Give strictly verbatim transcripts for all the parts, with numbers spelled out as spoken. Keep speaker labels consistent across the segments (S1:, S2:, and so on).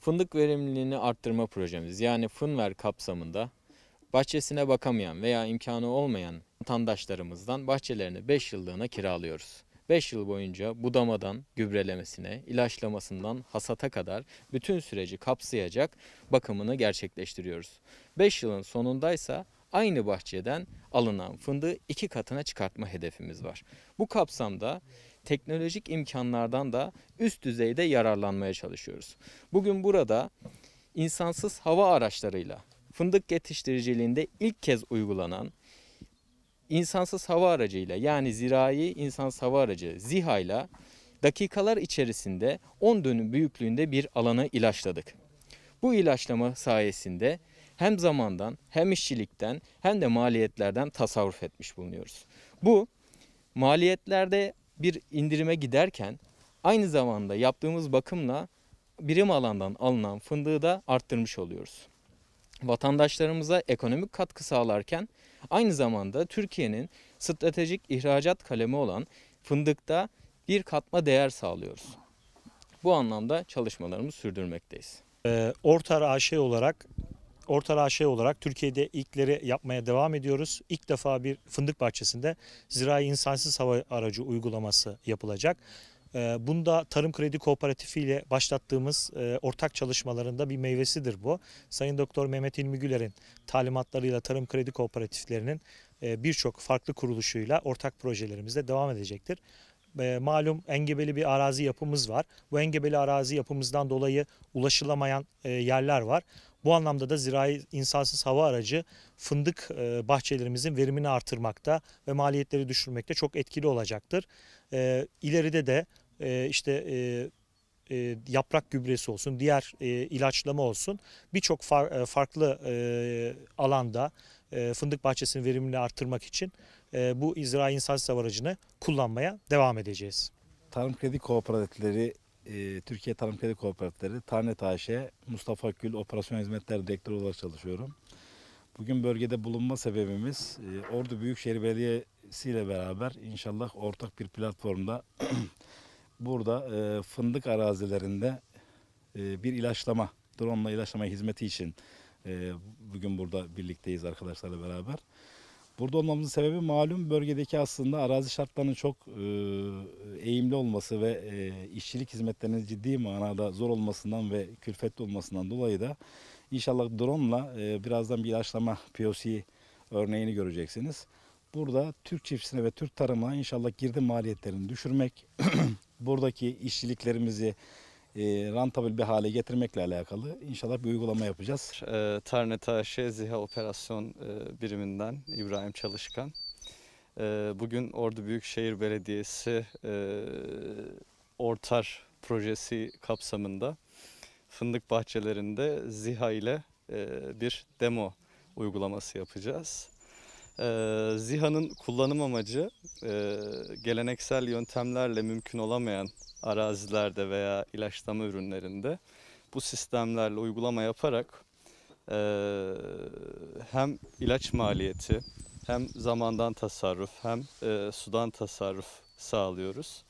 S1: Fındık verimliliğini arttırma projemiz yani Fınver kapsamında bahçesine bakamayan veya imkanı olmayan vatandaşlarımızdan bahçelerini beş yıllığına kiralıyoruz. beş yıl boyunca budamadan gübrelemesine, ilaçlamasından hasata kadar bütün süreci kapsayacak bakımını gerçekleştiriyoruz. beş yılın sonundaysa aynı bahçeden alınan fındığı iki katına çıkartma hedefimiz var. Bu kapsamda teknolojik imkanlardan da üst düzeyde yararlanmaya çalışıyoruz. Bugün burada insansız hava araçlarıyla fındık yetiştiriciliğinde ilk kez uygulanan insansız hava aracıyla yani zirai insansız hava aracı ZİHA ile dakikalar içerisinde on dönüm büyüklüğünde bir alanı ilaçladık. Bu ilaçlama sayesinde hem zamandan hem işçilikten hem de maliyetlerden tasarruf etmiş bulunuyoruz. Bu maliyetlerde bir indirime giderken aynı zamanda yaptığımız bakımla birim alandan alınan fındığı da arttırmış oluyoruz. Vatandaşlarımıza ekonomik katkı sağlarken aynı zamanda Türkiye'nin stratejik ihracat kalemi olan fındıkta bir katma değer sağlıyoruz. Bu anlamda çalışmalarımızı sürdürmekteyiz.
S2: Ee, Ortar A Ş olarak Ortar A Ş olarak Türkiye'de ilkleri yapmaya devam ediyoruz. İlk defa bir fındık bahçesinde zirai insansız hava aracı uygulaması yapılacak. Bunda Tarım Kredi Kooperatifi ile başlattığımız ortak çalışmalarında bir meyvesidir bu. Sayın Doktor Mehmet İlmi Güler'in talimatlarıyla Tarım Kredi Kooperatiflerinin birçok farklı kuruluşuyla ortak projelerimizde devam edecektir. Malum engebeli bir arazi yapımız var. Bu engebeli arazi yapımızdan dolayı ulaşılamayan yerler var. Bu anlamda da zirai insansız hava aracı fındık bahçelerimizin verimini artırmakta ve maliyetleri düşürmekte çok etkili olacaktır. İleride de işte yaprak gübresi olsun, diğer ilaçlama olsun birçok farklı alanda fındık bahçesinin verimini artırmak için bu zirai insansız hava aracını kullanmaya devam edeceğiz.
S3: Tarım Kredi Kooperatifleri, Türkiye Tarım Kredi Kooperatifleri, Tarnet A Ş, Mustafa Gül Operasyon Hizmetleri Direktörü olarak çalışıyorum. Bugün bölgede bulunma sebebimiz Ordu Büyükşehir Belediyesi ile beraber inşallah ortak bir platformda burada fındık arazilerinde bir ilaçlama, drone ile ilaçlama hizmeti için bugün burada birlikteyiz arkadaşlarla beraber. Burada olmamızın sebebi malum bölgedeki aslında arazi şartlarının çok eğimli olması ve işçilik hizmetlerinin ciddi manada zor olmasından ve külfetli olmasından dolayı da İnşallah drone'la e, birazdan bir ilaçlama P O C örneğini göreceksiniz. Burada Türk çiftçisine ve Türk tarımına inşallah girdi maliyetlerini düşürmek, buradaki işçiliklerimizi e, rantabil bir hale getirmekle alakalı inşallah bir uygulama yapacağız.
S4: E, Tarnet A Ş ZİHA Operasyon e, Biriminden İbrahim Çalışkan. E, bugün Ordu Büyükşehir Belediyesi e, Ortar projesi kapsamında fındık bahçelerinde ZİHA ile e, bir demo uygulaması yapacağız. E, ZİHA'nın kullanım amacı e, geleneksel yöntemlerle mümkün olamayan arazilerde veya ilaçlama ürünlerinde bu sistemlerle uygulama yaparak e, hem ilaç maliyeti hem zamandan tasarruf hem e, sudan tasarruf sağlıyoruz.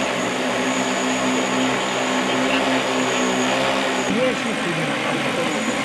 S5: Yes, you can.